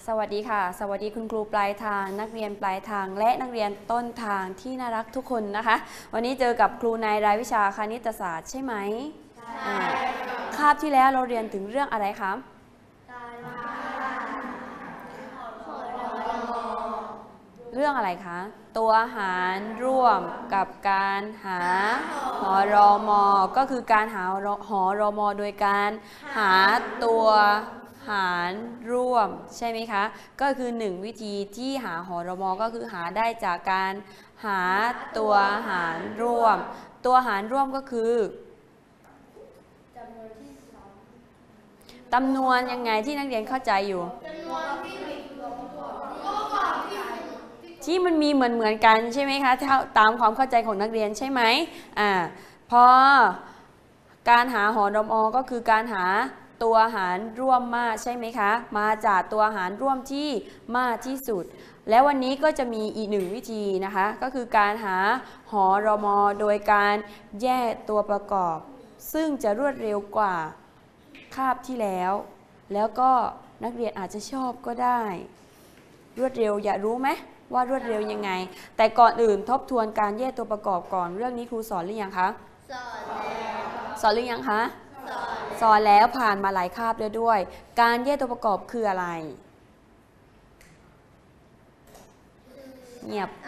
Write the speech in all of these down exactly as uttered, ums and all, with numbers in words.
สวัสดีค่ะสวัสดีคุณครูปลายทางนักเรียนปลายทางและนักเรียนต้นทางที่น่ารักทุกคนนะคะวันนี้เจอกับครูในรายวิชาคณิตศาสตร์ใช่ไหมใช่คาบที่แล้วเราเรียนถึงเรื่องอะไรคะเรื่องอะไรคะตัวหารร่วมกับการหาหอรอมอก็คือการหาหอรอมอโดยการหาตัวหารร่วมใช่ไหมคะก็คือหนึ่งวิธีที่หาหอรมอก็คือหาได้จากการหาตัวหารร่วมตัวหารร่วมก็คือจำนวนยังไงที่นักเรียนเข้าใจอยู่ที่มันมีเหมือนเหมือนกันใช่ไหมคะตามความเข้าใจของนักเรียนใช่ไหมอ่าพอการหาหอรมอก็คือการหาตัวหารร่วมมากใช่ไหมคะมาจากตัวหารร่วมที่มากที่สุดแล้ววันนี้ก็จะมีอีกหนึ่งวิธีนะคะก็คือการหาหอรมอโดยการแยกตัวประกอบซึ่งจะรวดเร็วกว่าคาบที่แล้วแล้วก็นักเรียนอาจจะชอบก็ได้รวดเร็วอยากรู้ไหมว่ารวดเร็วยังไงแต่ก่อนอื่นทบทวนการแยกตัวประกอบก่อนเรื่องนี้ครูสอนหรือยังคะสอนแล้วสอนหรือยังคะสอนสอนแล้วผ่านมาหลายคาบแล้วด้วยการแยกตัวประกอบคืออะไรเงียบ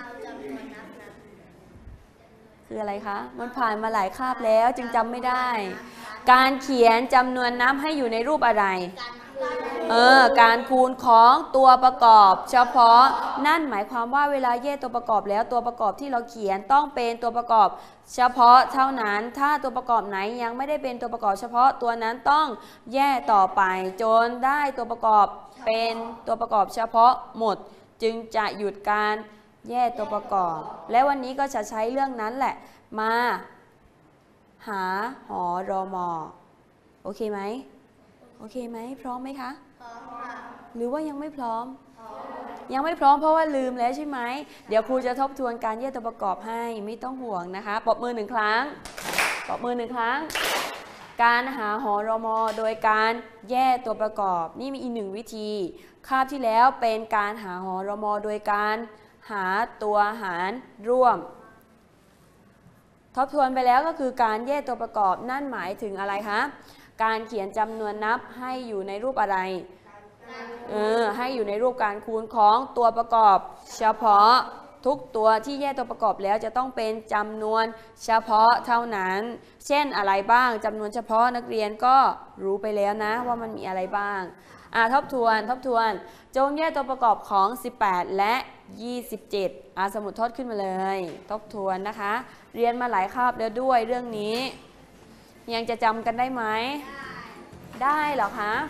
คืออะไรคะมันผ่านมาหลายคาบแล้วจึงจำไม่ได้การเขียนจำนวนนับให้อยู่ในรูปอะไรเออการคูณของตัวประกอบเฉพาะนั่นหมายความว่าเวลาแยกตัวประกอบแล้วตัวประกอบที่เราเขียนต้องเป็นตัวประกอบเฉพาะเท่านั้นถ้าตัวประกอบไหนยังไม่ได้เป็นตัวประกอบเฉพาะตัวนั้นต้องแยกต่อไปจนได้ตัวประกอบเป็นตัวประกอบเฉพาะหมดจึงจะหยุดการแยกตัวประกอบและวันนี้ก็จะใช้เรื่องนั้นแหละมาหาหอรมอโอเคไหมโอเคไหมพร้อมไหมคะพร้อมค่ะหรือว่ายังไม่พร้อมยังไม่พร้อมเพราะว่าลืมแล้วใช่ไหมเดี๋ยวครูจะทบทวนการแยกตัวประกอบให้ไม่ต้องห่วงนะคะปรบมือหนึ่งครั้งปรบมือหนึ่งครั้งการหาหอรมอโดยการแยกตัวประกอบนี่มีอีกหนึ่งวิธีคาบที่แล้วเป็นการหาหอรมอโดยการหาตัวหารร่วมทบทวนไปแล้วก็คือการแยกตัวประกอบนั่นหมายถึงอะไรคะการเขียนจำนวนนับให้อยู่ในรูปอะไรเออให้อยู่ในรูปการคูณของตัวประกอบเฉพาะทุกตัวที่แยกตัวประกอบแล้วจะต้องเป็นจำนวนเฉพาะเท่านั้นเช่นอะไรบ้างจำนวนเฉพาะนักเรียนก็รู้ไปแล้วนะว่ามันมีอะไรบ้างอ่าทบทวนทบทวนจงแยกตัวประกอบของสิบแปดและยี่สิบเจ็ดอ่าสมุดทดขึ้นมาเลยทบทวนนะคะเรียนมาหลายคาบแล้วด้วยเรื่องนี้ยังจะจำกันได้ไหมได้เหรอคะ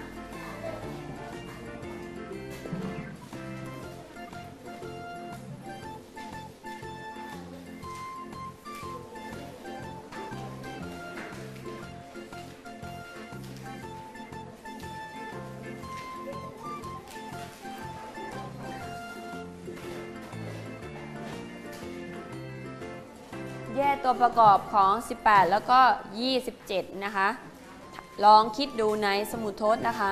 แยกตัวประกอบของสิบแปดแล้วก็ยี่สิบเจ็ดนะคะลองคิดดูในสมุดทดนะคะ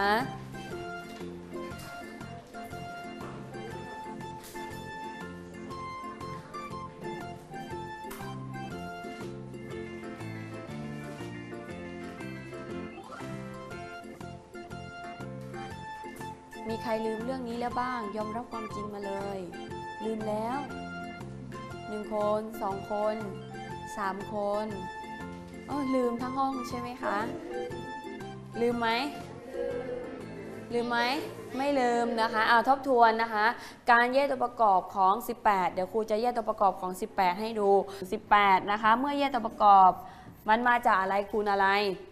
มีใครลืมเรื่องนี้แล้วบ้างยอมรับความจริงมาเลยลืมแล้วหนึ่งคนสองคนสามคนอ๋อลืมทั้งห้องใช่ไหมคะลืมไหมลืมไหมไม่ลืมนะคะเอาทบทวนนะคะการแยกตัวประกอบของสิบแปดเดี๋ยวครูจะแยกตัวประกอบของสิบแปดให้ดูสิบแปดนะคะเมื่อแยกตัวประกอบมันมาจากอะไรคูณอะไร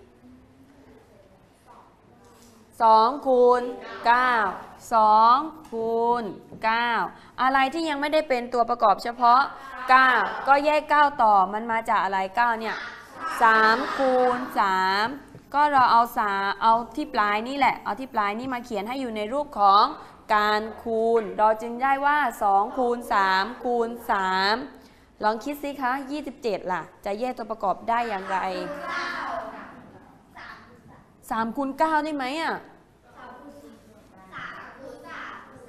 สองคูณเก้าสองคูณเก้าอะไรที่ยังไม่ได้เป็นตัวประกอบเฉพาะเก้าก็แยกเก้าต่อมันมาจากอะไรเก้าเนี่ยสามคูณสามก็เราเอาสาเอาที่ปลายนี่แหละเอาที่ปลายนี่มาเขียนให้อยู่ในรูปของการคูณเราจึงได้ว่าสองคูณสามคูณสามลองคิดสิคะยี่สิบเจ็ดล่ะจะแยกตัวประกอบได้อย่างไรสามคูณเก้าได้ไหมอ่ะ ส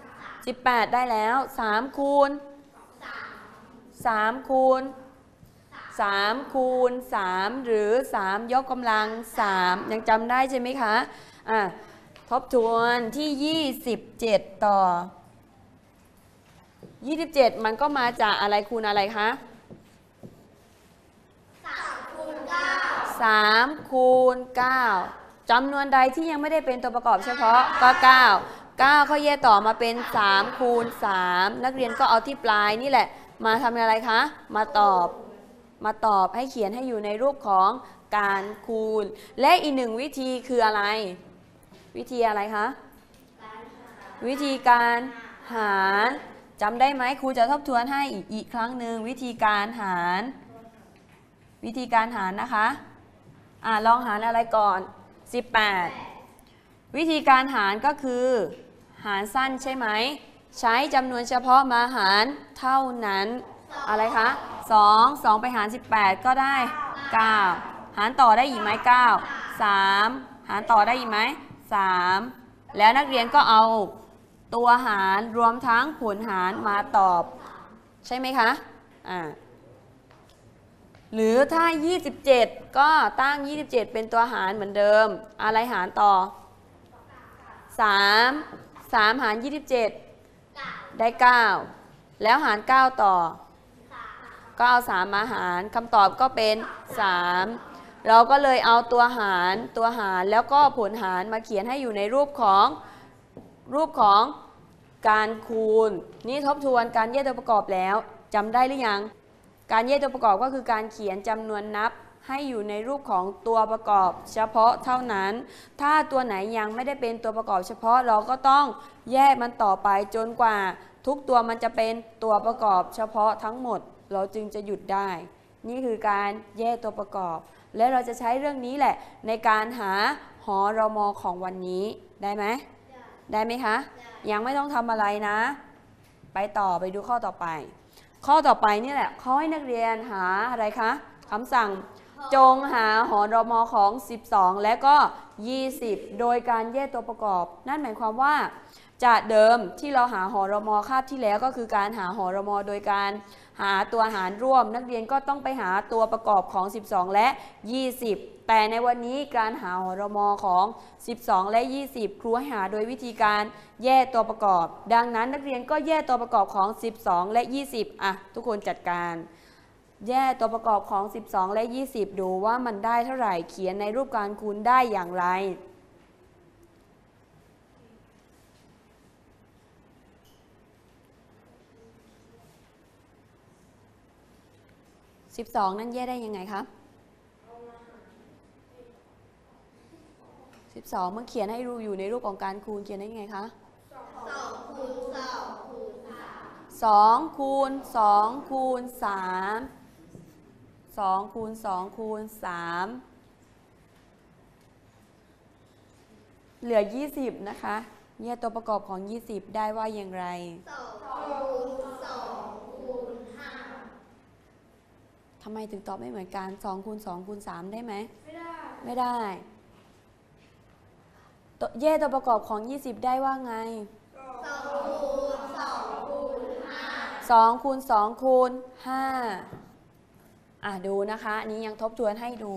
สิบแปดได้แล้วสามคูณสามคูณสามคูณสามหรือสามยกกำลังสามยังจำได้ใช่ไหมคะอ่ะทบทวนที่ยี่สิบเจ็ดต่อยี่สิบเจ็ดมันก็มาจากอะไรคูณอะไรคะสามคูณเก้าสามคูณเก้าจำนวนใดที่ยังไม่ได้เป็นตัวประกอบเฉพาะก็เก้าเก้าเขาแยกต่อมาเป็นสามคูณสามนักเรียนก็เอาที่ปลายนี่แหละมาทำอะไรคะมาตอบมาตอบให้เขียนให้อยู่ในรูปของการคูณและอีกหนึ่งวิธีคืออะไรวิธีอะไรคะวิธีการหารจำได้ไหมครูจะทบทวนให้อีกอีกครั้งหนึ่งวิธีการหารวิธีการหารนะคะอ่าลองหารอะไรก่อนสิบแปดวิธีการหารก็คือหารสั้นใช่ไหมใช้จำนวนเฉพาะมาหารเท่านั้นอะไรคะสอง สองไปหารสิบแปดก็ได้เก้าหารต่อได้อีกไหมเก้า สามหารต่อได้อีกไหมสามแล้วนักเรียนก็เอาตัวหารรวมทั้งผลหารมาตอบใช่ไหมคะอ่าหรือถ้ายี่สิบเจ็ดก็ตั้งยี่สิบเจ็ดเป็นตัวหารเหมือนเดิมอะไรหารต่อสาม สามหารยี่สิบเจ็ดได้เก้าแล้วหารเก้าต่อก็เอาสามมาหารคำตอบก็เป็นสามเราก็เลยเอาตัวหารตัวหารแล้วก็ผลหารมาเขียนให้อยู่ในรูปของรูปของการคูณนี่ทบทวนการแยกตัวประกอบแล้วจำได้หรือยังการแยกตัวประกอบก็คือการเขียนจำนวนนับให้อยู่ในรูปของตัวประกอบเฉพาะเท่านั้นถ้าตัวไหนยังไม่ได้เป็นตัวประกอบเฉพาะเราก็ต้องแยกมันต่อไปจนกว่าทุกตัวมันจะเป็นตัวประกอบเฉพาะทั้งหมดเราจึงจะหยุดได้นี่คือการแยกตัวประกอบและเราจะใช้เรื่องนี้แหละในการหาหอรมของวันนี้ได้ไหมได้ไหมคะยังไม่ต้องทำอะไรนะไปต่อไปดูข้อต่อไปข้อต่อไปนี่แหละเขาให้นักเรียนหาอะไรคะคำสั่งจงหาหอรมของสิบสองและก็ยี่สิบโดยการแยกตัวประกอบนั่นหมายความว่าจากเดิมที่เราหาหอรมคาบที่แล้วก็คือการหาหอรมโดยการหาตัวหารร่วมนักเรียนก็ต้องไปหาตัวประกอบของสิบสองและยี่สิบแต่ในวันนี้การหาหอรมของสิบสองและยี่สิบครูให้หาโดยวิธีการแยกตัวประกอบดังนั้นนักเรียนก็แยกตัวประกอบของสิบสองและยี่สิบอ่ะทุกคนจัดการแยกตัวประกอบของสิบสองและยี่สิบดูว่ามันได้เท่าไหร่เขียนในรูปการคูณได้อย่างไรสิบสองนั้นแยกได้ยังไงคะสิบสองมันเขียนให้รูอยู่ในรูปของการคูณเขียนได้ยังไงคะสองคูณสองคูณสามสองคูณสองคูณสามสองคูณสองคูณสามเหลือยี่สิบนะคะเนี่ยตัวประกอบของยี่สิบได้ว่าอย่างไรสองคูณสองคูณห้าทำไมถึงตอบไม่เหมือนกันสองคูณสองคูณสามได้ไหมไม่ได้ไม่ได้แยกตัวประกอบของยี่สิบได้ว่าไงสองคูณสองคูณห้าสองคูณสองคูณห้าอ่ะดูนะคะอันนี้ยังทบทวนให้ดู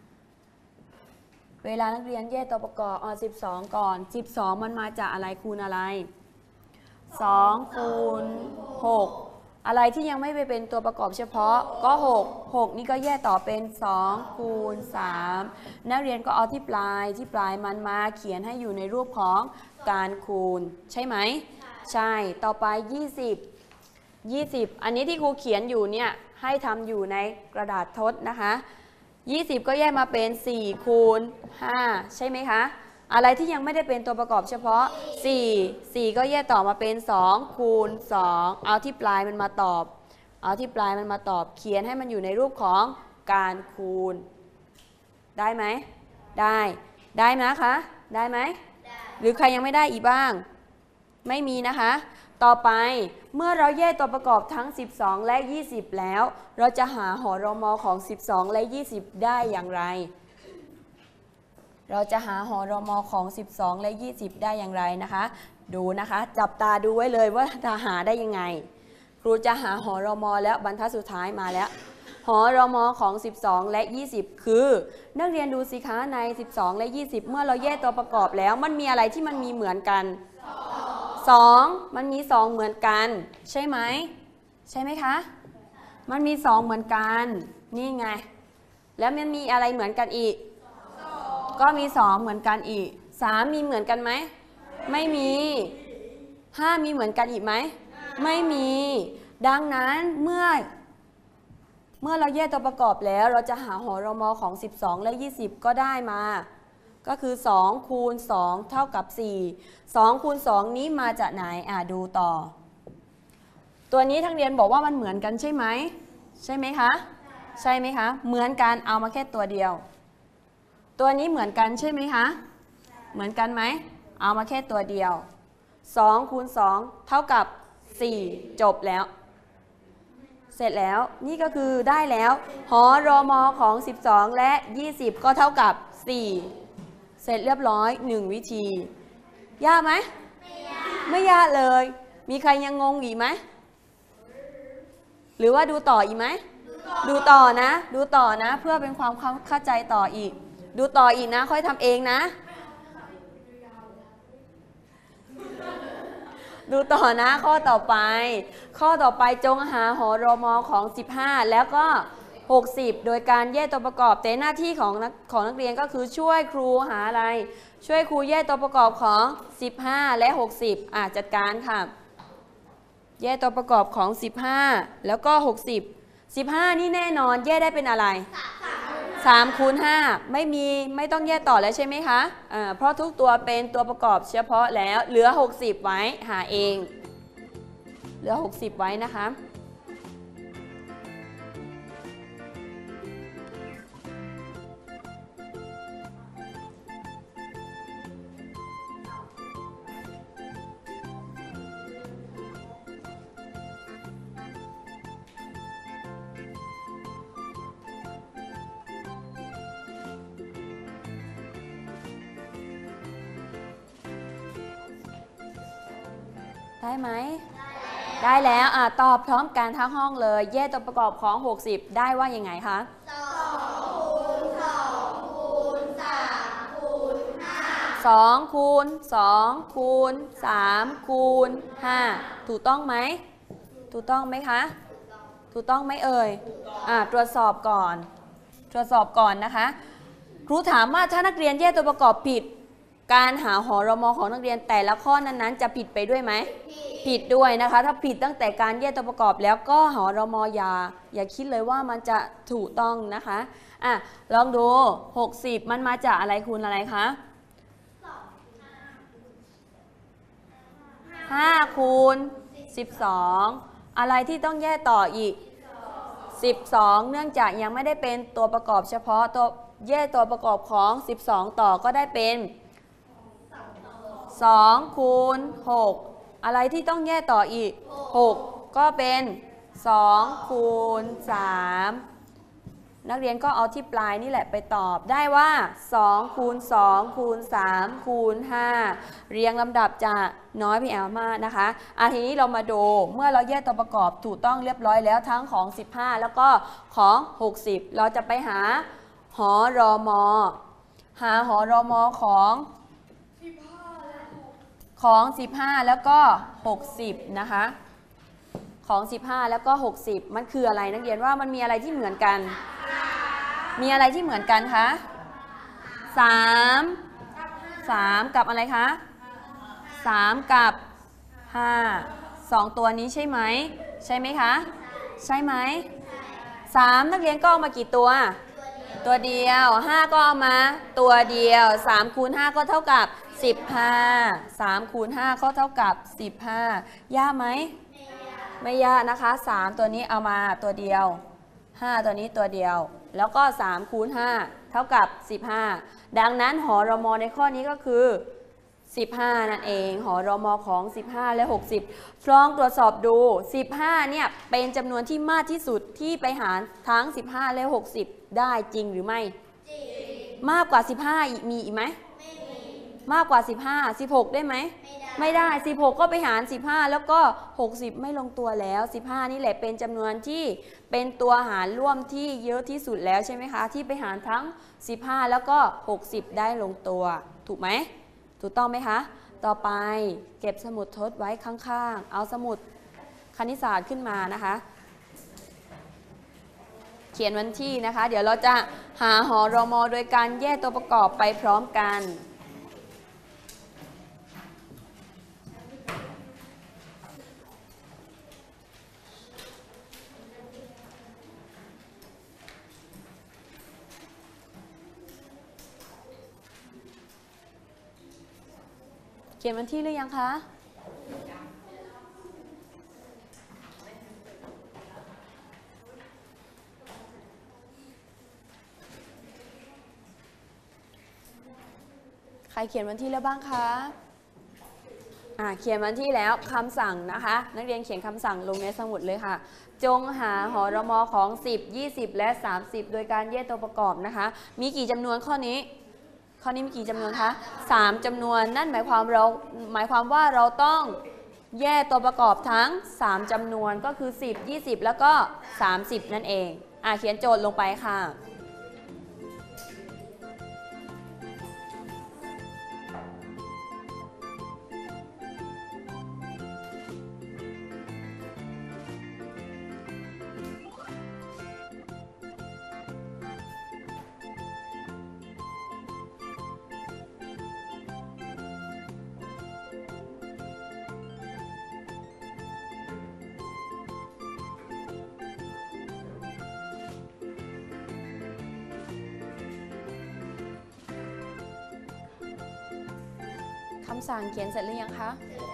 เวลานักเรียนแยกตัวประกอบอ๋อสิบสองก่อนสิบสองมันมาจากอะไรคูณอะไรสองคูณหกอะไรที่ยังไม่ไปเป็นตัวประกอบเฉพาะก็หก หกนี่ก็แยกต่อเป็นสองคูณสามนักเรียนก็เอาที่ปลายที่ปลายมันมาเขียนให้อยู่ในรูปของการคูณใช่ไหมใช่ต่อไปยี่สิบ ยี่สิบอันนี้ที่ครูเขียนอยู่เนี่ยให้ทำอยู่ในกระดาษทดนะคะยี่สิบก็แยกมาเป็นสี่คูณห้าใช่ไหมคะอะไรที่ยังไม่ได้เป็นตัวประกอบเฉพาะสี่ สี่ก็แยกต่อมาเป็นสองคูณสองเอาที่ปลายมันมาตอบเอาที่ปลายมันมาตอบเขียนให้มันอยู่ในรูปของการคูณได้ไหมได้ได้ไหมคะได้ไหมหรือใครยังไม่ได้อีกบ้างไม่มีนะคะต่อไปเมื่อเราแยกตัวประกอบทั้งสิบสองและยี่สิบแล้วเราจะหาหอรมของสิบสองและยี่สิบได้อย่างไรเราจะหาหอรมของสิบสองและยี่สิบได้อย่างไรนะคะดูนะคะจับตาดูไว้เลยว่าจะหาได้ยังไงครูจะหาหรมแล้วบรรทัดสุดท้ายมาแล้วหรมของสิบสองและยี่สิบคือนักเรียนดูสิคะในสิบสองและยี่สิบเมื่อเราแยกตัวประกอบแล้วมันมีอะไรที่มันมีเหมือนกันสองมันมีสองเหมือนกันใช่ไหมใช่ไหมคะมันมีสองเหมือนกันนี่ไงแล้วมันมีอะไรเหมือนกันอีกก็มีสองเหมือนกันอีกสามมีเหมือนกันไหมไม่มีห้ามีเหมือนกันอีกไหมไม่มีดังนั้นเมื่อเมื่อเราแยกตัวประกอบแล้วเราจะหาหรมของสิบสองและยี่สิบก็ได้มาก็คือสองคูณสองเท่ากับสี่สองคูณสองนี้มาจากไหนอ่ะดูต่อตัวนี้ทั้งเรียนบอกว่ามันเหมือนกันใช่ไหมใช่ไหมคะใช่ไหมคะเหมือนกันเอามาแค่ตัวเดียวตัวนี้เหมือนกันใช่ไหมคะเหมือนกันไหมเอามาแค่ตัวเดียวสองคูณสองเท่ากับสี่จบแล้วเสร็จแล้วนี่ก็คือได้แล้วหรมของสิบสองและยี่สิบก็เท่ากับสี่เสร็จเรียบร้อยหนึ่งวิธียากไหมไม่ยากไม่ยากเลยมีใครยังงงอีกไหมหรือว่าดูต่ออีกไหมดูต่อนะดูต่อนะเพื่อเป็นความเข้าใจต่ออีกดูต่ออีกนะค่อยทำเองนะดูต่อนะข้อต่อไปข้อต่อไปจงหาหรมของสิบห้าแล้วก็หกสิบโดยการแยกตัวประกอบแต่หน้าที่ของนักของนักเรียนก็คือช่วยครูหาอะไรช่วยครูแยกตัวประกอบของสิบห้าและหกสิบอ่ะจัดการค่ะแยกตัวประกอบของสิบห้าแล้วก็หกสิบ สิบห้านี่แน่นอนแยกได้เป็นอะไรสามคูณห้าไม่มีไม่ต้องแยกต่อแล้วใช่ไหมคะอ่าเพราะทุกตัวเป็นตัวประกอบเฉพาะแล้วเหลือหกสิบไว้หาเองเหลือหกสิบไว้นะคะได้ไหมได้แล้วอ่ะตอบพร้อมกันทั้งห้องเลยแยกตัวประกอบของหกสิบได้ว่ายังไงคะสองคูณสองคูณสามคูณห้าถูกต้องไหมถูกต้องไหมคะถูกต้องไหมเอ่ยอ่ะตรวจสอบก่อนตรวจสอบก่อนนะคะครูถามว่าถ้านักเรียนแยกตัวประกอบผิดการหาหรมของนักเรียนแต่ละข้อนั้นๆจะผิดไปด้วยไหมผิดด้วยนะคะถ้าผิดตั้งแต่การแยกตัวประกอบแล้วก็หรมอย่าอย่าคิดเลยว่ามันจะถูกต้องนะคะอ่ะลองดูหกสิบมันมาจากอะไรคูณอะไรคะห้าคูณสิบสองอะไรที่ต้องแยกต่ออีกสิบสองเนื่องจากยังไม่ได้เป็นตัวประกอบเฉพาะตัวแยกตัวประกอบของสิบสองต่อก็ได้เป็นสองคูณหกอะไรที่ต้องแยกต่ออีกหกก็เป็นสองคูณสามนักเรียนก็เอาที่ปลายนี่แหละไปตอบได้ว่าสองคูณสองคูณสามคูณห้าเรียงลำดับจากน้อยไปเอามากนะคะอ่ะทีนี้เรามาดูเมื่อเราแยกตัวประกอบถูกต้องเรียบร้อยแล้วทั้งของสิบห้าแล้วก็ของหกสิบเราจะไปหาหรมหาหรมของของสิบห้าแล้วก็หกสิบนะคะของสิบห้าแล้วก็หกสิบมันคืออะไรนักเรียนว่ามันมีอะไรที่เหมือนกันมีอะไรที่เหมือนกันคะสามสามกับอะไรคะสามกับห้าสองตัวนี้ใช่ไหมใช่ไหมคะใช่ไหมสามนักเรียนก็เอามากี่ตัวตัวเดียวห้าก็เอามาตัวเดียวสามคูณห้าก็เท่ากับสิบห้า สามคูณห้าก็เท่ากับสิบห้ายากไหมไม่ยากนะคะสามตัวนี้เอามาตัวเดียวห้าตัวนี้ตัวเดียวแล้วก็สามคูณห้าเท่ากับสิบห้าดังนั้นหรมในข้อนี้ก็คือสิบห้านั่นเองหรมของสิบห้าและหกสิบลองตรวจสอบดูสิบห้าเนี่ยเป็นจำนวนที่มากที่สุดที่ไปหารทั้งสิบห้าและหกสิบได้จริงหรือไม่จริงมากกว่าสิบห้ามีอีกไหมไม่มีมากกว่าสิบห้า สิบหกได้ไหมไม่ได้สิบหกก็ไปหารสิบห้าแล้วก็หกสิบไม่ลงตัวแล้วสิบห้านี่แหละเป็นจำนวนที่เป็นตัวหารร่วมที่เยอะที่สุดแล้วใช่ไหมคะที่ไปหารทั้งสิบห้าแล้วก็หกสิบได้ลงตัวถูกไหมถูกต้องไหมคะต่อไปเก็บสมุดทดไว้ข้างๆเอาสมุดคณิตศาสตร์ขึ้นมานะคะเขียนวันที่นะคะเดี๋ยวเราจะหาหอรมโดยการแยกตัวประกอบไปพร้อมกันเขียนวันที่หรือยังคะใครเขียนวันที่แล้วบ้างคะอ่าเขียนวันที่แล้วคำสั่งนะคะนักเรียนเขียนคำสั่งลงในสมุดเลยค่ะจงหาหอรมของสิบ ยี่สิบและสามสิบโดยการแยกตัวประกอบนะคะมีกี่จำนวนข้อนี้ข้อนี้มีกี่จำนวนคะสามจำนวนนั่นหมายความเราหมายความว่าเราต้องแยกตัวประกอบทั้งสามจำนวนก็คือสิบ ยี่สิบแล้วก็สามสิบนั่นเองอ่าเขียนโจทย์ลงไปค่ะคำสั่งเขียนเสร็จหรือยังคะ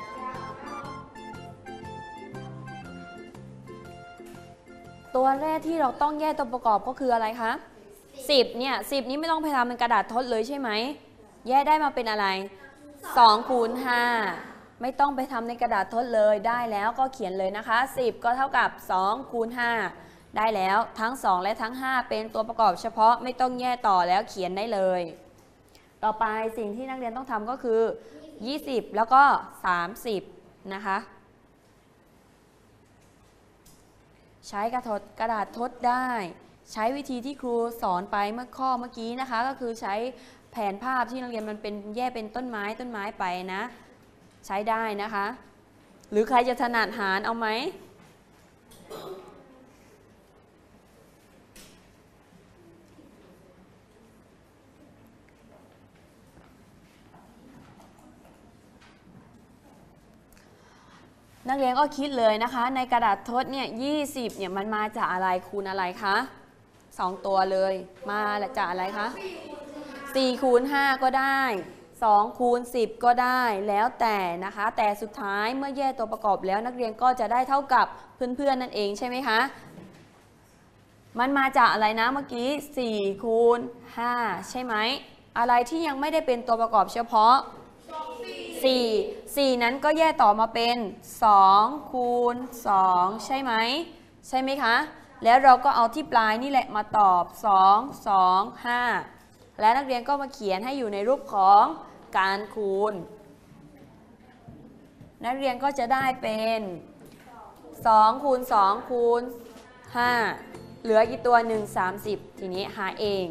ตัวแรกที่เราต้องแยกตัวประกอบก็คืออะไรคะสิบเนี่ยสิบนี้ไม่ต้องไปทำเป็นกระดาษทดเลยใช่ไหมแยกได้มาเป็นอะไรสองคูณห้าไม่ต้องไปทำในกระดาษทดเลยได้แล้วก็เขียนเลยนะคะสิบก็เท่ากับสองคูณห้าได้แล้วทั้งสองและทั้งห้าเป็นตัวประกอบเฉพาะไม่ต้องแยกต่อแล้วเขียนได้เลยต่อไปสิ่งที่นักเรียนต้องทำก็คือยี่สิบแล้วก็สามสิบนะคะใช้กระดาษกระดาษทดได้ใช้วิธีที่ครูสอนไปเมื่อข้อเมื่อกี้นะคะก็คือใช้แผนภาพที่นักเรียนมันเป็นแยกเป็นต้นไม้ต้นไม้ไปนะใช้ได้นะคะหรือใครจะถนัดหารเอาไหมนักเรียนก็คิดเลยนะคะในกระดาษทดเนี่ยยี่สิบเนี่ยมันมาจากอะไรคูณอะไรคะสองตัวเลยมาจากอะไรคะสี่คูณห้าก็ได้สองคูณสิบก็ได้แล้วแต่นะคะแต่สุดท้ายเมื่อแยกตัวประกอบแล้วนักเรียนก็จะได้เท่ากับเพื่อนๆนั่นเองใช่ไหมคะมันมาจากอะไรนะเมื่อกี้สี่คูณห้าใช่ไหมอะไรที่ยังไม่ได้เป็นตัวประกอบเฉพาะสี่ สี่นั้นก็แยกต่อมาเป็นสองคูณสองใช่ไหมใช่ไหมคะแล้วเราก็เอาที่ปลายนี่แหละมาตอบสอง สอง ห้าและนักเรียนก็มาเขียนให้อยู่ในรูปของการคูณนักเรียนก็จะได้เป็นสองคูณสองคูณห้าเหลือกี่ตัวหนึ่ง สามสิบทีนี้หาเอง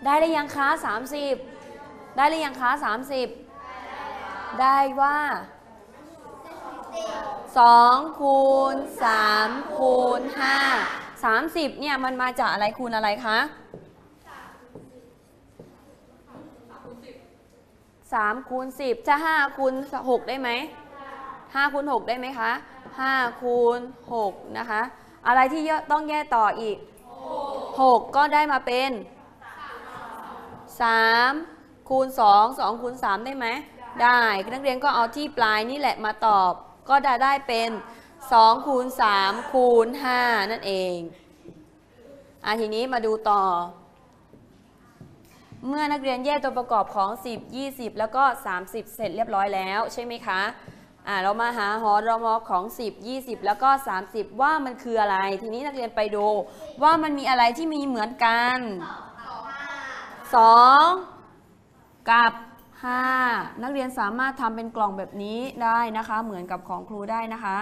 ได้หรือยังคะสามสิบได้หรือยังคะสามสิบได้ว่าสองคูณสามคูณห้าสามสิบเนี่ยมันมาจากอะไรคูณอะไรคะสามคูณสิบจะห้าคูณหกได้ไหมห้าคูณหกได้ไหมคะห้าคูณหกนะคะอะไรที่ต้องแยกต่ออีกหกก็ได้มาเป็นสามคูณสองสองคูณสามได้ไหมได้นักเรียนก็เอาที่ปลายนี่แหละมาตอบก็จะได้เป็นสองคูณสามคูณห้านั่นเองอ่ะทีนี้มาดูต่อเมื่อนักเรียนแยกตัวประกอบของสิบ ยี่สิบแล้วก็สามสิบเสร็จเรียบร้อยแล้วใช่ไหมคะอ่ะเรามาหาหอรมของสิบ ยี่สิบแล้วก็สามสิบว่ามันคืออะไรทีนี้นักเรียนไปดูว่ามันมีอะไรที่มีเหมือนกันสองกับห้านักเรียนสามารถทำเป็นกล่องแบบนี้ได้นะคะเหมือนกับของครูได้นะคะ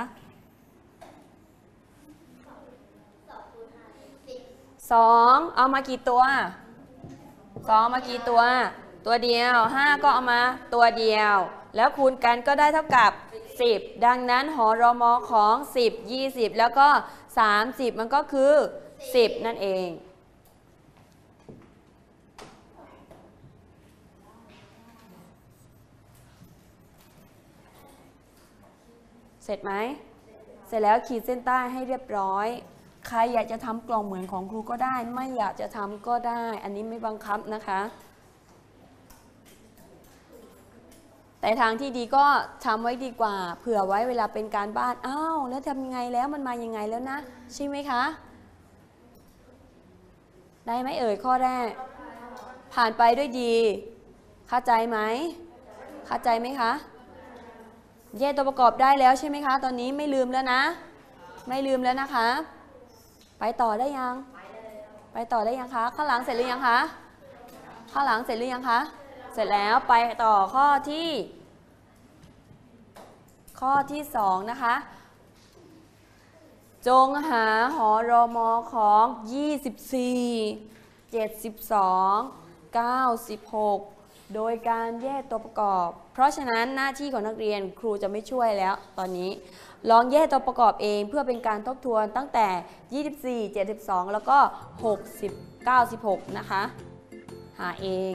สองเอามากี่ตัวสองมากี่ตัวตัวเดียวห้าก็เอามาตัวเดียวแล้วคูณกันก็ได้เท่ากับสิบดังนั้นหอรมของสิบ ยี่สิบแล้วก็สามสิบมันก็คือสิบนั่นเองเสร็จไหมเสร็จแล้วขีดเส้นใต้ให้เรียบร้อยใครอยากจะทำกล่องเหมือนของครูก็ได้ไม่อยากจะทำก็ได้อันนี้ไม่บังคับนะคะแต่ทางที่ดีก็ทำไว้ดีกว่าเผื่อไว้เวลาเป็นการบ้านอ้าวแล้วทำยังไงแล้วมันมายังไงแล้วนะใช่ไหมคะได้ไหมเอ่ยข้อแรกผ่านไปด้วยดีเข้าใจไหมเข้าใจไหมคะแยกตัวประกอบได้แล้วใช่ไหมคะตอนนี้ไม่ลืมแล้วนะไม่ลืมแล้วนะคะไปต่อได้ยังไปต่อได้ยังคะข้างหลังเสร็จหรือยังคะข้างหลังเสร็จหรือยังคะเสร็จแล้วไปต่อข้อที่ข้อที่สองนะคะจงหาหอรมของยี่สิบสี่ เจ็ดสิบสอง เก้าสิบหกโดยการแยกตัวประกอบเพราะฉะนั้นหน้าที่ของนักเรียนครูจะไม่ช่วยแล้วตอนนี้ลองแยกตัวประกอบเองเพื่อเป็นการทบทวนตั้งแต่ยี่สิบสี่ เจ็ดสิบสองแล้วก็หกสิบ เก้าสิบหกนะคะหาเอง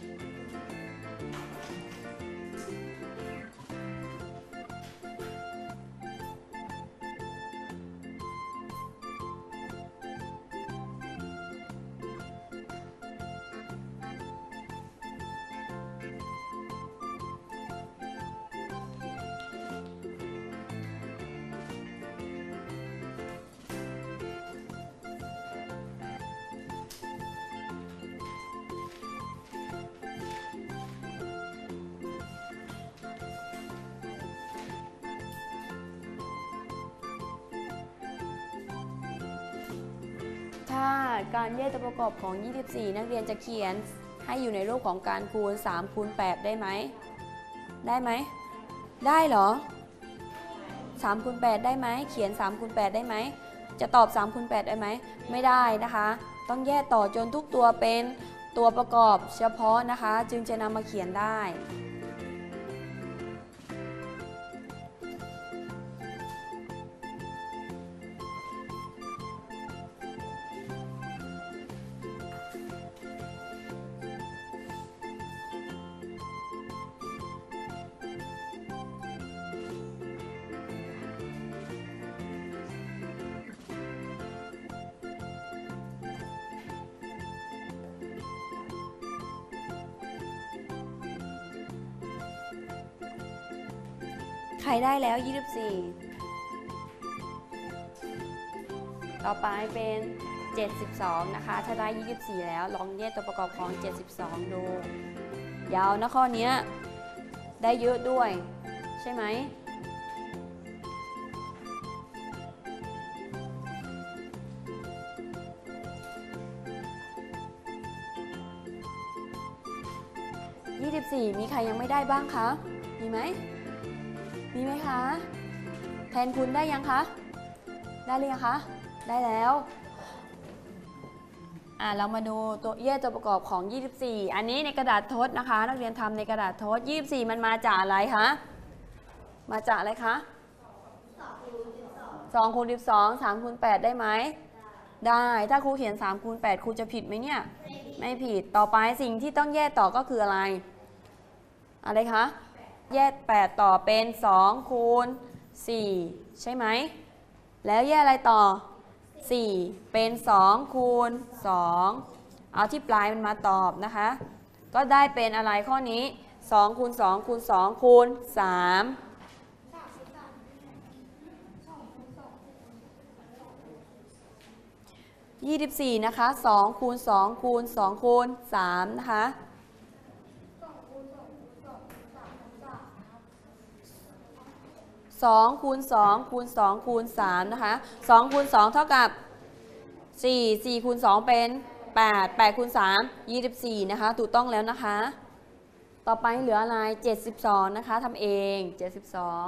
ถ้าการแยกตัวประกอบของยี่สิบสี่นักเรียนจะเขียนให้อยู่ในรูปของการคูณสามคูณแปดได้ไหมได้ไหมได้เหรอสามคูณแปดได้ไหมเขียนสามคูณแปดได้ไหมจะตอบสามคูณแปดได้ไหมไม่ได้นะคะต้องแยกต่อจนทุกตัวเป็นตัวประกอบเฉพาะนะคะจึงจะนำมาเขียนได้ใครได้แล้วยี่สิบสี่ต่อไปเป็นเจ็ดสิบสองนะคะถ้าได้ยี่สิบสี่แล้วลองแยกตัวประกอบของเจ็ดสิบสองดูยาวนะข้อนี้ได้เยอะด้วยใช่ไหมยี่สิบสี่มีใครยังไม่ได้บ้างคะมีไหมมีไหมคะแทนคุณได้ยังคะได้หรือยังคะได้แล้วอ่าเรามาดูตัวแยกตัวประกอบของ ยี่สิบสี่ อันนี้ในกระดาษทดนะคะนักเรียนทำในกระดาษทด ยี่สิบสี่ มันมาจากอะไรคะมาจากอะไรคะสองคูณสิบสอง สามคูณแปดได้ไหมได้ถ้าครูเขียนสามคูณแปดครูจะผิดไหมเนี่ยไม่ผิดต่อไปสิ่งที่ต้องแยกต่อก็คืออะไรอะไรคะแยกแปดต่อเป็นสองคูณสี่ใช่ไหมแล้วแยกอะไรต่อสี่เป็นสองคูณสองเอาที่ปลายมันมาตอบนะคะก็ได้เป็นอะไรข้อนี้สองคูณสองคูณสองคูณสามยี่สิบสี่นะคะสองคูณสองคูณสองคูณสามนะคะสองคูณสองคูณสองคูณสามนะคะสองคูณสองเท่ากับสี่ สี่คูณสองเป็นแปด แปดคูณสาม ยี่สิบสี่นะคะถูกต้องแล้วนะคะต่อไปเหลืออะไรเจ็ดสิบสองนะคะทำเองเจ็ดสิบสอง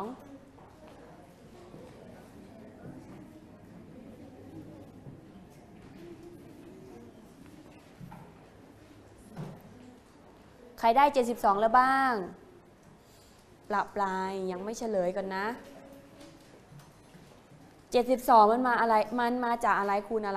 ใครได้เจ็ดสิบสองแล้วบ้างปรับปลายยังไม่เฉลยก่อนนะเจ็ดสิบสองมันมาอะไรมันมาจากอะไรคูณอะไร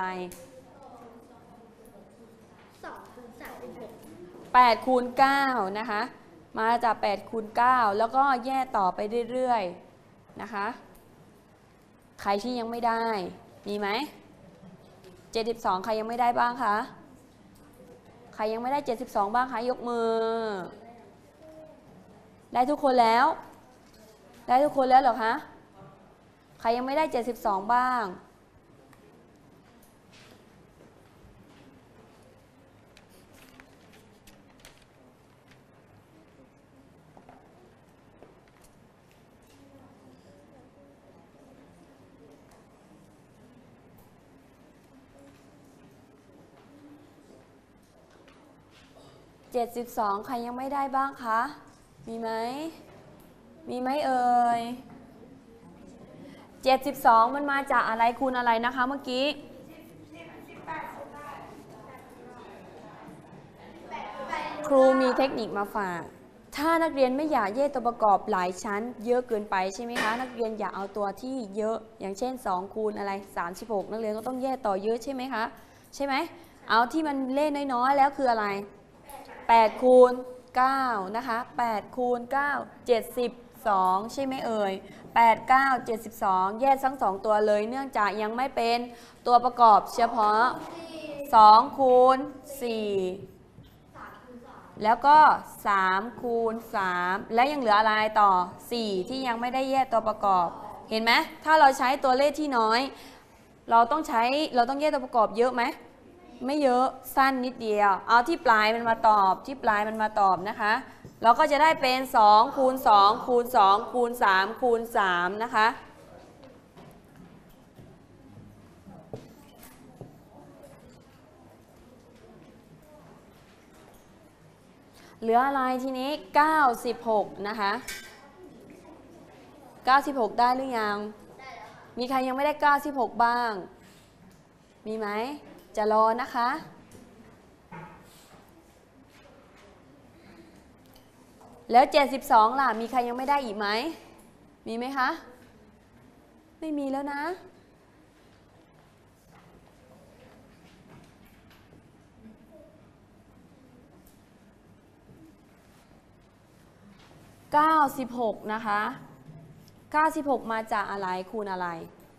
แปดคูณเก้านะคะมาจากแปดคูณเก้าแล้วก็แยกต่อไปเรื่อยๆนะคะใครที่ยังไม่ได้มีไหมเจ็ดสิบสองใครยังไม่ได้บ้างคะใครยังไม่ได้เจ็ดสิบสองบ้างคะยกมือได้ทุกคนแล้วได้ทุกคนแล้วเหรอคะใครยังไม่ได้เจ็ดสิบสองบ้างเจ็ดสิบสองใครยังไม่ได้บ้างคะมีไหมมีไหมเอ่ยเจ็ดสิบสองมันมาจากอะไรคูณอะไรนะคะเมื่อกี้ครูมีเทคนิคมาฝากถ้านักเรียนไม่อยากแยกตัวประกอบหลายชั้นเยอะเกินไปใช่ไหมคะนักเรียนอยากเอาตัวที่เยอะอย่างเช่นสองคูณอะไรสามสิบหกนักเรียนก็ต้องแยกต่อเยอะใช่ไหมคะใช่ไหมเอาที่มันเลขน้อยๆแล้วคืออะไรแปดคูณเก้านะคะแปดคูณเก้า เจ็ดสิบสองใช่ไหมเอ่ยแปด เก้า เจ็ดสิบสองแยกทั้งสองตัวเลยเนื่องจากยังไม่เป็นตัวประกอบเฉพาะสองคูณสี่แล้วก็สามคูณสามแล้วยังเหลืออะไรต่อสี่ที่ยังไม่ได้แยกตัวประกอบเห็นไหมถ้าเราใช้ตัวเลขที่น้อยเราต้องใช้เราต้องแยกตัวประกอบเยอะไหมไม่เยอะสั้นนิดเดียวเอาที่ปลายมันมาตอบที่ปลายมันมาตอบนะคะเราก็จะได้เป็นสองคูณสองคูณสองคูณสามคูณสามนะคะเหลืออะไรทีนี้เก้าสิบหกนะคะเก้าสิบหกได้หรือยังมีใครยังไม่ได้เก้าสิบหกบ้างมีไหมจะรอนะคะแล้วเจ็ดสิบสองล่ะมีใครยังไม่ได้อีกไหมมีไหมคะไม่มีแล้วนะเก้าสิบหกนะคะเก้าสิบหกมาจากอะไรคูณอะไร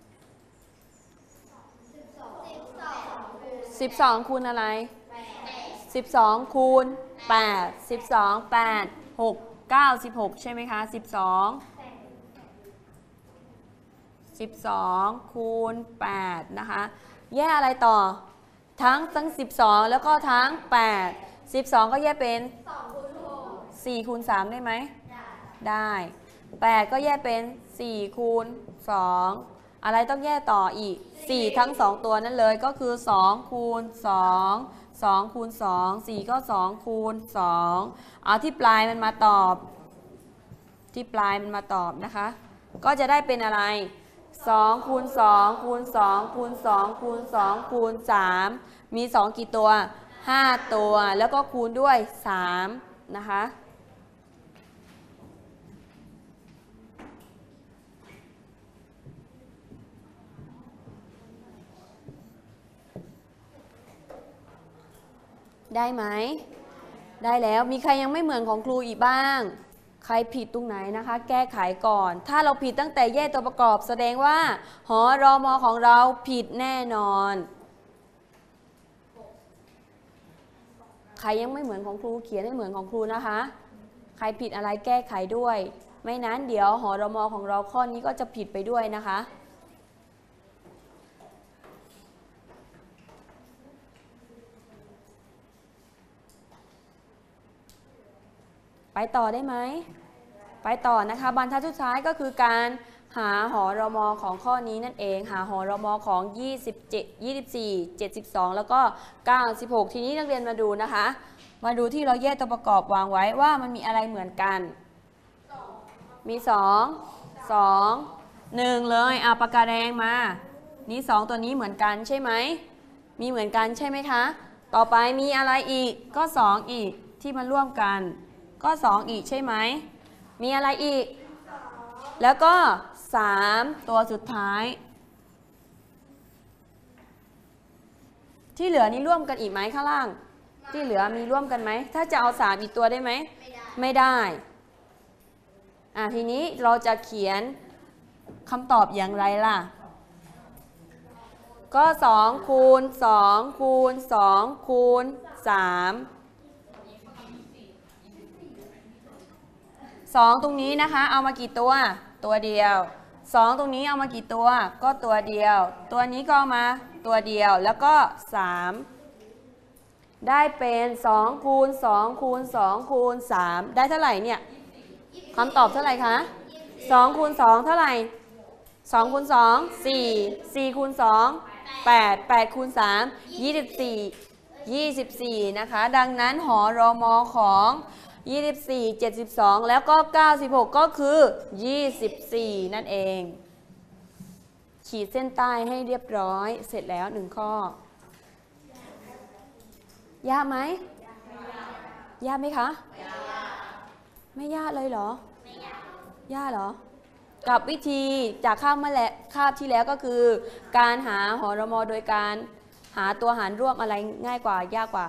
สิบสองคูณอะไรสิบสองคูณแปด สิบสอง แปด หก เก้าสิบหกใช่ไหมคะสิบสอง สิบสองคูณแปดนะคะแยกอะไรต่อทั้งทั้งสิบสองแล้วก็ทั้งแปด สิบสองก็แยกเป็นสี่คูณสามได้ไหมได้แปดก็แยกเป็นสี่คูณสองอะไรต้องแยกต่ออีกสี่ทั้งสองตัวนั่นเลยก็คือสองคูณสอง สองคูณสอง สี่ก็สองคูณสองเอาที่ปลายมันมาตอบที่ปลายมันมาตอบนะคะก็จะได้เป็นอะไรสองคูณสองคูณสองคูณสองคูณสองคูณสามมีสองกี่ตัวห้าตัวแล้วก็คูณด้วยสามนะคะได้ไหมได้แล้วมีใครยังไม่เหมือนของครูอีกบ้างใครผิดตรงไหนนะคะแก้ไขก่อนถ้าเราผิดตั้งแต่แยกตัวประกอบแสดงว่าหอรอมอของเราผิดแน่นอนใครยังไม่เหมือนของครูเขียนให้เหมือนของครูนะคะใครผิดอะไรแก้ไขด้วยไม่นั้นเดี๋ยวหอรอมอของเราข้อนี้ก็จะผิดไปด้วยนะคะไปต่อได้ไหมไปต่อนะคะบรรทัดสุดท้ายก็คือการหาหอรมอของข้อนี้นั่นเองหาหอรมอของยี่สิบเจ็ด ยี่สิบสี่ เจ็ดสิบสองแล้วก็เก้าสิบหกทีนี้นักเรียนมาดูนะคะมาดูที่เราแยกตัวประกอบวางไว้ว่ามันมีอะไรเหมือนกันมีสอง สอง หนึ่งเลยเอาปากกาแดงมานี่สองตัวนี้เหมือนกันใช่ไหมมีเหมือนกันใช่ไหมคะต่อไปมีอะไรอีกก็สองอีกที่มาร่วมกันก็สองอีกใช่ไหมมีอะไรอีกแล้วก็สามตัวสุดท้ายที่เหลือนี้ร่วมกันอีกไหมข้างล่างที่เหลือมีร่วมกันไหมถ้าจะเอาสามอีกตัวได้ไหมไม่ได้อ่ะทีนี้เราจะเขียนคำตอบอย่างไรล่ะก็สองคูณสองคูณสองคูณสามสองตรงนี้นะคะเอามากี่ตัวตัวเดียวสองตรงนี้เอามากี่ตัวก็ตัวเดียวตัวนี้ก็เอามาตัวเดียวแล้วก็สามได้เป็นสองคูณสองคูณสองคูณสามได้เท่าไหร่เนี่ยคำตอบเท่าไหร่คะสองคูณสองเท่าไหร่สองคูณสอง สี่ สี่คูณสอง แปด แปดคูณสาม ยี่สิบสี่ ยี่สิบสี่นะคะดังนั้นหอรมอของยี่สิบสี่ เจ็ดสิบสองแล้วก็เก้าสิบหกก็คือยี่สิบสี่นั่นเองขีดเส้นใต้ให้เรียบร้อยเสร็จแล้วหนึ่งข้อยากไหมยากไหมคะไม่ยากเลยเหรอยากเหรอกับวิธีจากคาบเมื่อและคาบที่แล้วก็คือการหาหอรมอโดยการหาตัวหารร่วมอะไรง่ายกว่ายากกว่า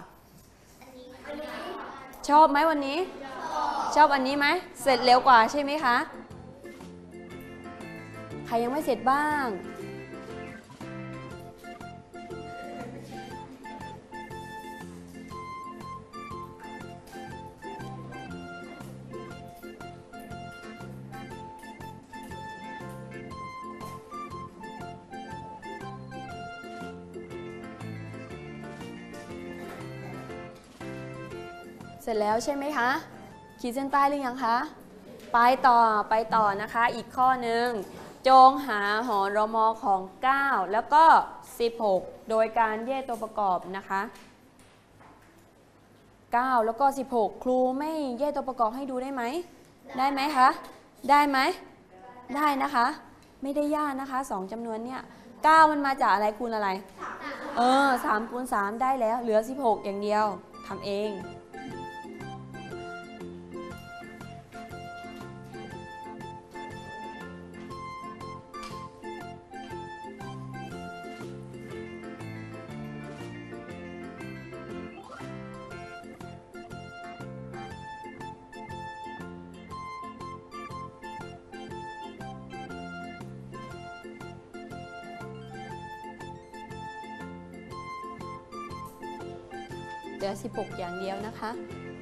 ชอบไหมวันนี้ชอบอันนี้ไหมเสร็จเร็วกว่าใช่ไหมคะใครยังไม่เสร็จบ้างเสร็จแล้วใช่ไหมคะขีดเส้นใต้หรือยังคะไปต่อไปต่อนะคะอีกข้อหนึ่งจงหาหอรมอของเก้าแล้วก็สิบหกโดยการแยกตัวประกอบนะคะเก้าแล้วก็สิบหกครูไม่แยกตัวประกอบให้ดูได้ไหมได้ไหมคะได้ไหมได้นะคะไม่ได้ยากนะคะสองจำนวนเนี่ยเก้ามันมาจากอะไรคูณอะไรเออสามคูณสามได้แล้วเหลือสิบหกอย่างเดียวทำเองเหลือสิบหกอย่างเดียวนะคะ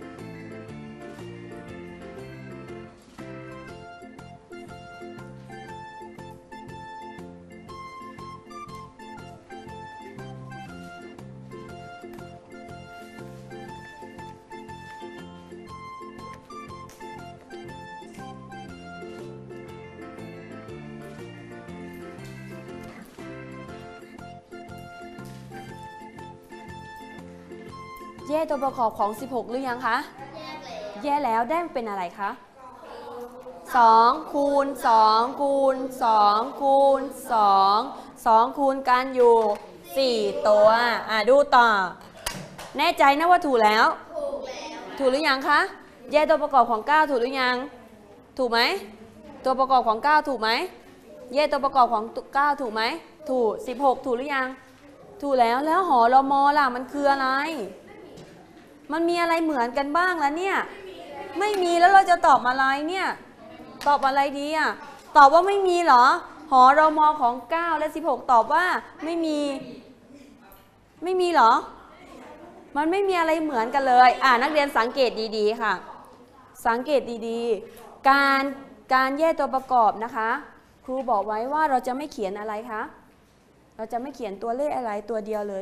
แยกตัวประกอบของสิบหกหรือยังคะแยกแล้วได้เป็นอะไรคะสองคูณสองคูณสองคูณสอง สองคูณกันอยู่สี่ตัวอ่ะดูต่อแน่ใจนะว่าถูกแล้วถูกหรือยังคะแยกตัวประกอบของเก้าถูกหรือยังถูกไหมตัวประกอบของเก้าถูกไหมแยกตัวประกอบของเก้าถูกไหมถูกสิบหกถูกหรือยังถูกแล้วแล้วหอรมอล่ะมันคืออะไรมันมีอะไรเหมือนกันบ้างล่ะเนี่ยไม่มีแล้วเราจะตอบอะไรเนี่ยตอบอะไรดีอ่ะตอบว่าไม่มีเหรอหอรมอของเก้าและสิบหกตอบว่าไม่มีไม่มีเหรอมันไม่มีอะไรเหมือนกันเลยอ่านักเรียนสังเกตดีๆค่ะสังเกตดีๆการการแยกตัวประกอบนะคะครูบอกไว้ว่าเราจะไม่เขียนอะไรคะเราจะไม่เขียนตัวเลขอะไรตัวเดียวเลย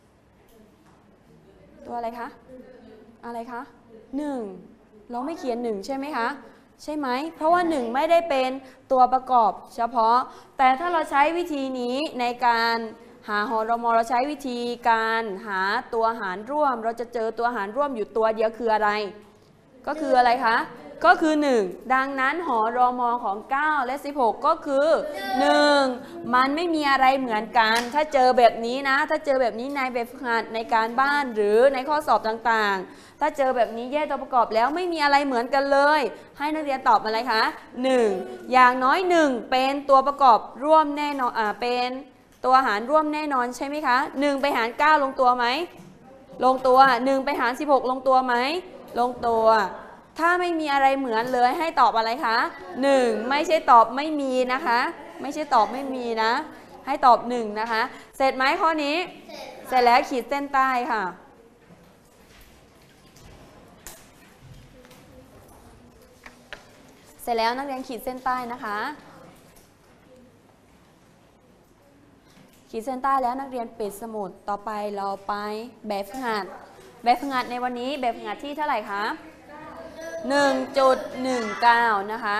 ตัวอะไรคะอะไรคะหนึ่งเราไม่เขียนหนึ่งใช่ไหมคะใช่ไหมเพราะว่าหนึ่งไม่ได้เป็นตัวประกอบเฉพาะแต่ถ้าเราใช้วิธีนี้ในการหาหอรมอเราใช้วิธีการหาตัวหารร่วมเราจะเจอตัวหารร่วมอยู่ตัวเดียวคืออะไรก็คืออะไรคะก็คือหนึ่งดังนั้นหอรมอของเก้าและสิบหกก็คือหนึ่งมันไม่มีอะไรเหมือนกันถ้าเจอแบบนี้นะถ้าเจอแบบนี้ในแบบฝึกหัดในการบ้านหรือในข้อสอบต่างๆถ้าเจอแบบนี้แยกตัวประกอบแล้วไม่มีอะไรเหมือนกันเลยให้นักเรียนตอบอะไรคะหนึ่งอย่างน้อยหนึ่งเป็นตัวประกอบร่วมแน่นอนอ่าเป็นตัวหารร่วมแน่นอนใช่ไหมคะหนึ่งไปหารเก้าลงตัวไหมลงตัวหนึ่งไปหารสิบหกลงตัวไหมลงตัวถ้าไม่มีอะไรเหมือนเลยให้ตอบอะไรคะหนึ่งไม่ใช่ตอบไม่มีนะคะไม่ใช่ตอบไม่มีนะให้ตอบหนึ่งนะคะเสร็จไหมข้อนี้เสร็จแล้วขีดเส้นใต้ค่ะเสร็จแล้วนักเรียนขีดเส้นใต้นะคะขีดเส้นใต้แล้วนักเรียนปิดสมุดต่อไปเราไปแบบฝึกหัดแบบฝึกหัดในวันนี้แบบฝึกหัดที่เท่าไหร่คะ หนึ่งจุดหนึ่งเก้า นะคะ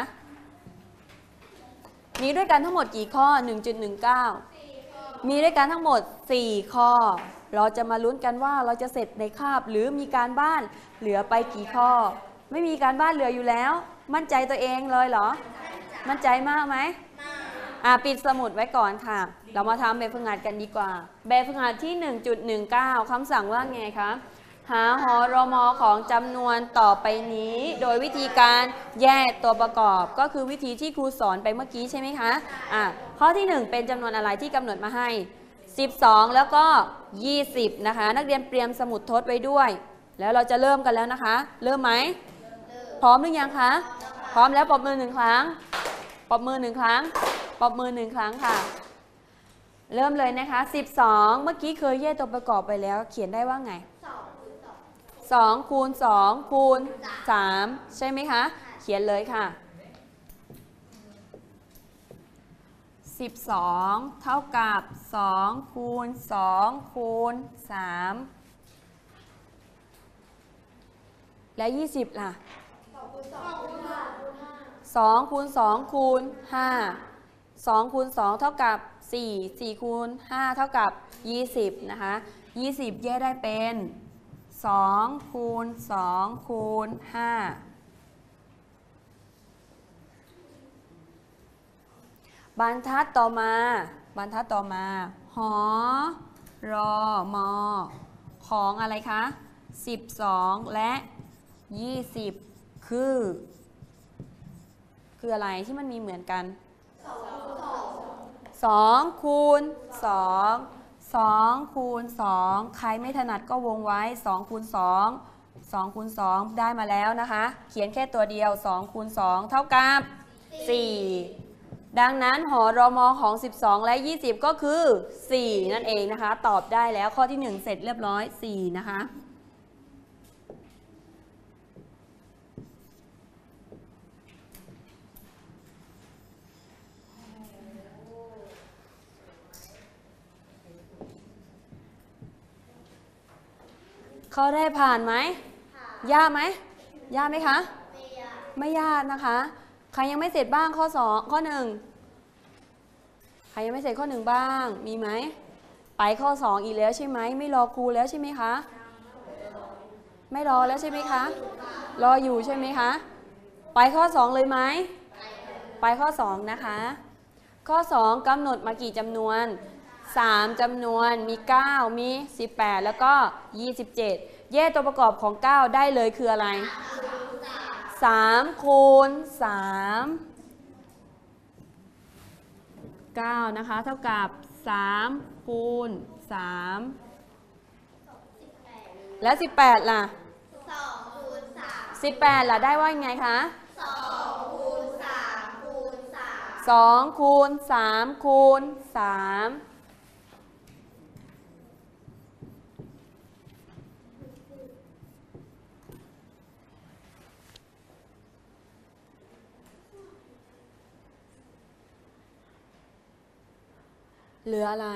มีด้วยกันทั้งหมดกี่ข้อ หนึ่งจุดหนึ่งเก้า มีด้วยกันทั้งหมดสี่ข้อเราจะมาลุ้นกันว่าเราจะเสร็จในคาบหรือมีการบ้านเหลือไปกี่ข้อไม่มีการบ้านเหลืออยู่แล้วมั่นใจตัวเองเลยเหรอมั่นใจมากไหมอ่ะปิดสมุดไว้ก่อนค่ะเรามาทำแบบฝึกหัดกันดีกว่าแบบฝึกหัดที่ หนึ่งจุดหนึ่งเก้า คำสั่งว่าไงคะหาหอรมอของจำนวนต่อไปนี้โดยวิธีการแยกตัวประกอบก็คือวิธีที่ครูสอนไปเมื่อกี้ใช่ไหมคะอ่ะข้อที่หนึ่งเป็นจำนวนอะไรที่กำหนดมาให้สิบสองแล้วก็ยี่สิบนะคะนักเรียนเตรียมสมุดทดไว้ด้วยแล้วเราจะเริ่มกันแล้วนะคะเริ่มไหมพร้อมหรือยังคะพร้อมแล้วปรบมือหนึ่งครั้งปรบมือหนึ่งครั้งปรบมือหนึ่งครั้งค่ะเริ่มเลยนะคะสิบสองเมื่อกี้เคยแยกตัวประกอบไปแล้วเขียนได้ว่าไงสองคูณสองคูณสามใช่ไหมคะเขียนเลยค่ะสิบสองเท่ากับสองคูณสองคูณสามและยี่สิบล่ะสองคูณสองคูณห้าสองคูณสองเท่ากับสี่ สี่คูณห้าเท่ากับยี่สิบนะคะยี่สิบแยกได้เป็นสองคูณสองคูณห้าบรรทัดต่อมาบรรทัดต่อมาหอรอมอของอะไรคะสิบสองและยี่สิบคือคืออะไรที่มันมีเหมือนกันสองคูณสองสองคูณสองใครไม่ถนัดก็วงไว้สองคูณสอง สองคูณสองได้มาแล้วนะคะเขียนแค่ตัวเดียวสองคูณสองเท่ากับสี่ดังนั้นหอรมอของสิบสองและยี่สิบก็คือสี่นั่นเองนะคะตอบได้แล้วข้อที่หนึ่งเสร็จเรียบร้อยสี่นะคะข้อแรกผ่านไหมยากไหมยากไหมคะไม่ยากไม่ยากนะคะใครยังไม่เสร็จบ้างข้อสองข้อหนึ่งใครยังไม่เสร็จข้อหนึ่งบ้างมีไหมไปข้อสองอีกแล้วใช่ไหมไม่รอครูแล้วใช่ไหมคะไม่รอแล้วใช่ไหมคะรออยู่ใช่ไหมคะไปข้อสองเลยไหมไปข้อสองนะคะข้อสองกำหนดมากี่จำนวนสามจำนวนมีเก้ามีสิบแปดแล้วก็ยี่สิบเจ็ดแยกตัวประกอบของเก้าได้เลยคืออะไรสามคูณสามเก้านะคะเท่ากับสามคูณสามแล้วสิบแปดล่ะสองคูณสามสิบแปดล่ะได้ว่ายังไงคะสองคูณสามคูณสามสองคูณสามคูณสามเหลืออะไร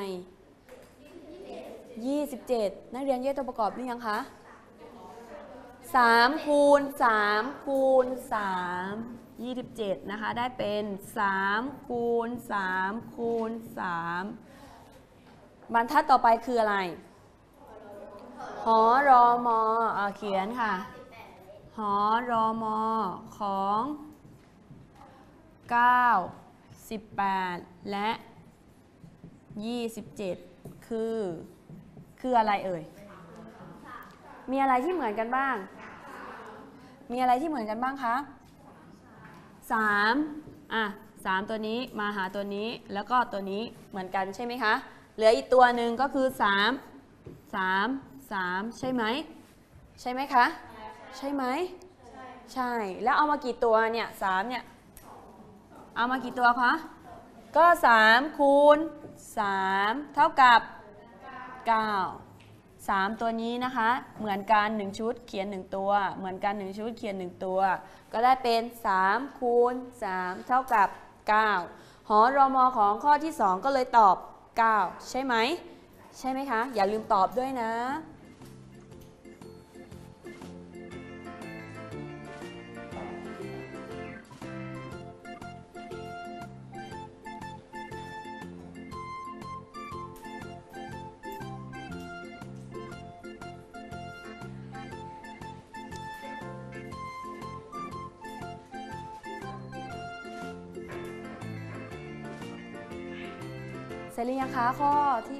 ยี่สิบเจ็ดนักเรียนแยกตัวประกอบหรือยังคะสามคูณสามคูณสามยี่สิบเจ็ดนะคะได้เป็นสามคูณสามคูณสามบรรทัดต่อไปคืออะไรหอรอมอเอาเขียนค่ะหอรอมอของเก้า สิบแปดและยี่สิบเจ็ดคือคืออะไรเอ่ยมีอะไรที่เหมือนกันบ้างมีอะไรที่เหมือนกันบ้างคะสามอ่ะสามตัวนี้มาหาตัวนี้แล้วก็ตัวนี้เหมือนกันใช่ไหมคะเหลืออีกตัวหนึ่งก็คือสามสามสามใช่ไหมใช่ไหมคะใช่ไหมใช่แล้วเอามากี่ตัวเนี่ยสามเนี่ยเอามากี่ตัวคะก็สามคูณสามเท่ากับเก้า สามตัวนี้นะคะเหมือนกันหนึ่งชุดเขียนหนึ่งตัวเหมือนกันหนึ่งชุดเขียนหนึ่งตัวก็ได้เป็นสามคูณสามเท่ากับเก้าหอรมของข้อที่สองก็เลยตอบเก้าใช่ไหมใช่ไหมคะอย่าลืมตอบด้วยนะเสร็จหรือยังคะข้อที่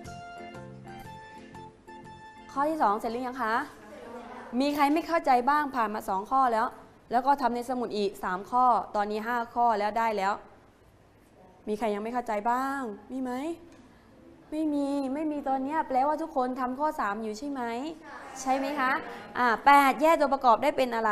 ข้อที่สองเสร็จหรือยังคะมีใครไม่เข้าใจบ้างผ่านมาสองข้อแล้วแล้วก็ทำในสมุดอีกสามข้อตอนนี้ห้าข้อแล้วได้แล้วมีใครยังไม่เข้าใจบ้างมีไหมไม่มีไม่มีตอนนี้แปลว่าทุกคนทำข้อสามอยู่ใช่ไหมใช่ไหมคะอ่าแปดแยกตัวประกอบได้เป็นอะไร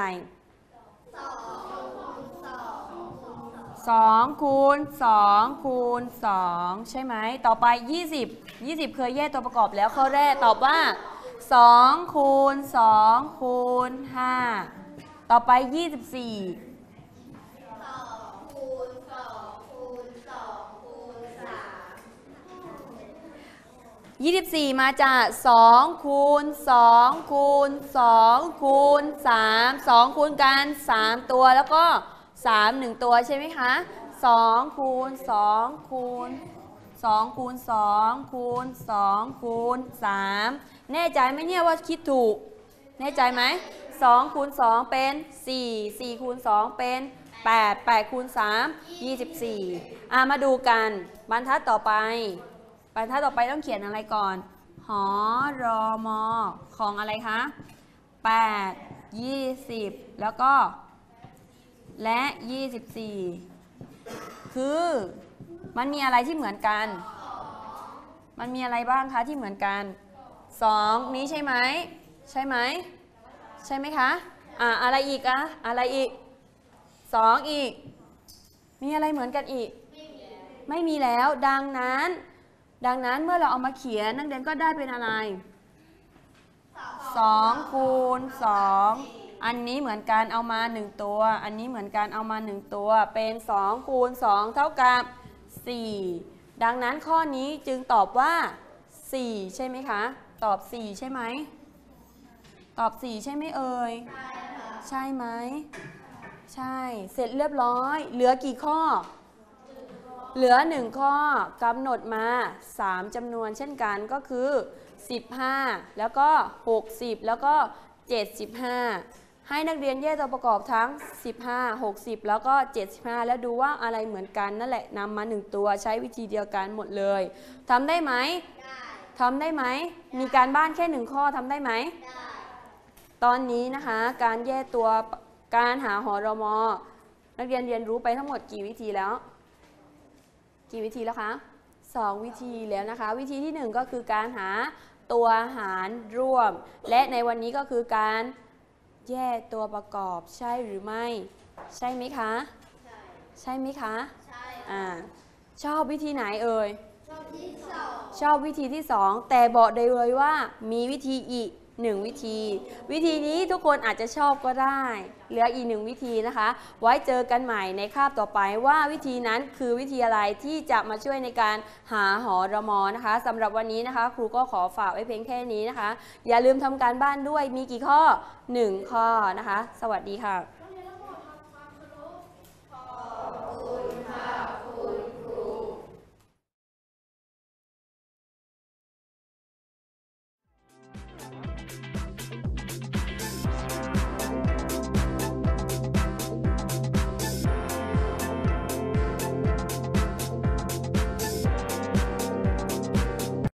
สองคูณสองคูณสองใช่ไหมต่อไปยี่สิบ ยี่สิบเคยแยกตัวประกอบแล้วข้อแรกตอบว่าสองคูณสองคูณห้าต่อไปยี่สิบสี่สองคูณสองคูณสองคูณสามยี่สิบสี่มาจากสองคูณสองคูณสองคูณสามสองคูณกันสามตัวแล้วก็สาม หนึ่งตัวใช่ไหมคะสองคูณสองคูณสองคูณสองคูณสองคูณสามแน่ใจไหมเนี่ยว่าคิดถูกแน่ใจไหมสองคูณสองเป็นสี่ สี่คูณสองเป็นแปด แปดคูณสาม ยี่สิบสี่อ่ะมาดูกันบรรทัดต่อไปบรรทัดต่อไปต้องเขียนอะไรก่อนหอรอมอของอะไรคะแปด ยี่สิบแล้วก็และยี่สิบสี่คือมันมีอะไรที่เหมือนกันมันมีอะไรบ้างคะที่เหมือนกันสองนี้ใช่ไหมใช่ไหมใช่ไหมคะอ่ะอะไรอีกอะอะไรอีกสองอีกมีอะไรเหมือนกันอีกไม่มีแล้วดังนั้นดังนั้นเมื่อเราเอามาเขียนนักเรียนก็ได้เป็นอะไรสองคูณสองอันนี้เหมือนกันเอามาหนึ่งตัวอันนี้เหมือนกันเอามาหนึ่งตัวเป็นสองคูณสองเท่ากับสี่ดังนั้นข้อนี้จึงตอบว่าสี่ใช่ไหมคะตอบสี่ใช่ไหมตอบสี่ใช่ไหมเอ่ยใช่ไหมใช่เสร็จเรียบร้อยเหลือกี่ข้อเหลือหนึ่งข้อกำหนดมาสามจำนวนเช่นกันก็คือสิบห้าแล้วก็หกสิบแล้วก็เจ็ดสิบห้าให้นักเรียนแยกตัวประกอบทั้งสิบห้า หกสิบแล้วก็เจ็ดสิบห้าแล้วดูว่าอะไรเหมือนกันนั่นแหละนำมาหนึ่งตัวใช้วิธีเดียวกันหมดเลยทำได้ไหมได้ทำได้ไหมมีการบ้านแค่หนึ่งข้อทำได้ไหมได้ตอนนี้นะคะการแยกตัวการหาหรม.นักเรียนเรียนรู้ไปทั้งหมดกี่วิธีแล้วกี่วิธีแล้วคะสองวิธีแล้วนะคะวิธีที่หนึ่งก็คือการหาตัวหารร่วมและในวันนี้ก็คือการแยกตัวประกอบใช่หรือไม่ใช่ไหมคะใช่ใช่ไหมคะใช่อ่าชอบวิธีไหนเอ่ยชอบวิธีที่สองชอบวิธีที่สองแต่บอกได้เลยว่ามีวิธีอีกหนึ่งวิธีวิธีนี้ทุกคนอาจจะชอบก็ได้เหลืออีกหนึ่งวิธีนะคะไว้เจอกันใหม่ในคาบต่อไปว่าวิธีนั้นคือวิธีอะไรที่จะมาช่วยในการหาหรม.นะคะสำหรับวันนี้นะคะครูก็ขอฝากไว้เพียงแค่นี้นะคะอย่าลืมทำการบ้านด้วยมีกี่ข้อหนึ่งข้อนะคะสวัสดีค่ะ